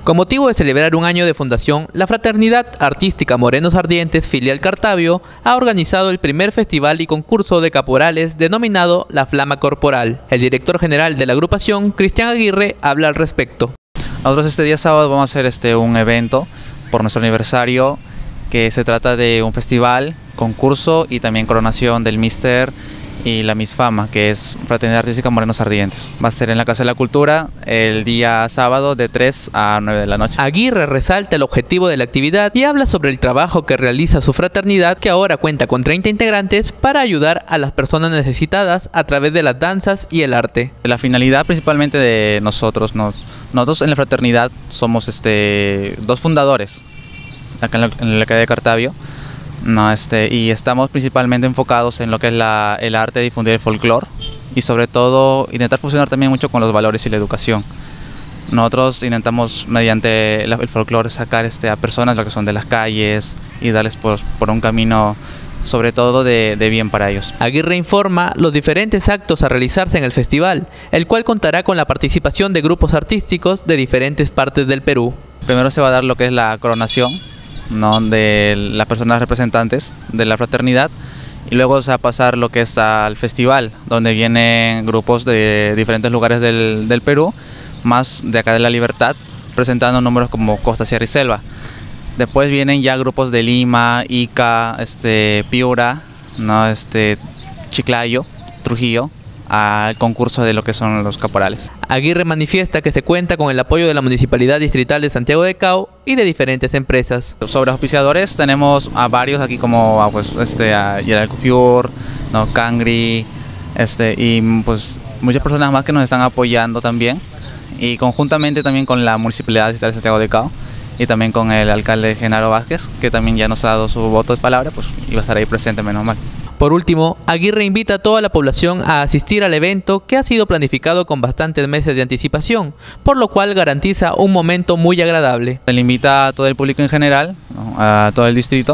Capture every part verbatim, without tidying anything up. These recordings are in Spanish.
Con motivo de celebrar un año de fundación, la Fraternidad Artística Morenos Ardientes, filial Cartavio, ha organizado el primer festival y concurso de caporales denominado La Flama Corporal. El director general de la agrupación, Cristian Aguirre, habla al respecto. Nosotros este día sábado vamos a hacer este, un evento por nuestro aniversario, que se trata de un festival, concurso y también coronación del Mister y la Miss Fama, que es Fraternidad Artística Morenos Ardientes. Va a ser en la Casa de la Cultura el día sábado de tres a nueve de la noche. Aguirre resalta el objetivo de la actividad y habla sobre el trabajo que realiza su fraternidad, que ahora cuenta con treinta integrantes, para ayudar a las personas necesitadas a través de las danzas y el arte. La finalidad principalmente de nosotros, ¿no? Nosotros en la fraternidad somos este, dos fundadores acá en la, en la calle de Cartavio. No, este, y estamos principalmente enfocados en lo que es la, el arte, difundir el folclore y sobre todo intentar fusionar también mucho con los valores y la educación. Nosotros intentamos mediante el folclore sacar este, a personas lo que son de las calles y darles por, por un camino sobre todo de, de bien para ellos. Aguirre informa los diferentes actos a realizarse en el festival, el cual contará con la participación de grupos artísticos de diferentes partes del Perú. Primero se va a dar lo que es la coronación, ¿no?, de las personas representantes de la fraternidad, y luego se va a pasar lo que es al festival, donde vienen grupos de diferentes lugares del, del Perú, más de acá de La Libertad, presentando números como Costa, Sierra y Selva. Después vienen ya grupos de Lima, Ica, este, Piura, ¿no?, este, Chiclayo, Trujillo, al concurso de lo que son los caporales. Aguirre manifiesta que se cuenta con el apoyo de la Municipalidad Distrital de Santiago de Cao y de diferentes empresas. Sobre auspiciadores tenemos a varios aquí como a, pues, este, a Gerald Cufiur, ¿no?, Cangri, este, y pues muchas personas más que nos están apoyando también, y conjuntamente también con la Municipalidad Distrital de Santiago de Cao y también con el alcalde Genaro Vázquez, que también ya nos ha dado su voto de palabra, pues iba a estar ahí presente, menos mal. Por último, Aguirre invita a toda la población a asistir al evento, que ha sido planificado con bastantes meses de anticipación, por lo cual garantiza un momento muy agradable. Se le invita a todo el público en general, ¿no?, a todo el distrito,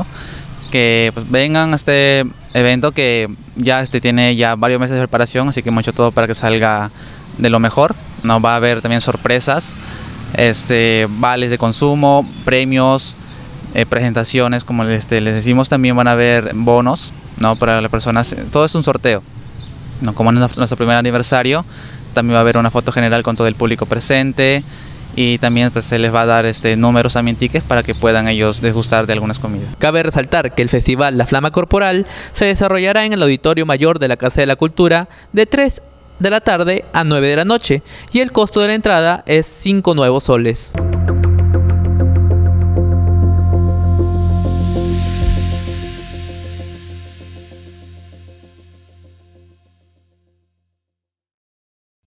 que pues, vengan a este evento que ya este, tiene ya varios meses de preparación, así que mucho todo para que salga de lo mejor. ¿No? Va a haber también sorpresas, este, vales de consumo, premios, eh, presentaciones, como este, les decimos, también van a haber bonos, ¿no?, para las personas. Todo es un sorteo, ¿no? Como es nuestro primer aniversario, también va a haber una foto general con todo el público presente, y también pues, se les va a dar este, números, también tickets, para que puedan ellos degustar de algunas comidas. Cabe resaltar que el festival La Flama Corporal se desarrollará en el Auditorio Mayor de la Casa de la Cultura de tres de la tarde a nueve de la noche, y el costo de la entrada es cinco nuevos soles.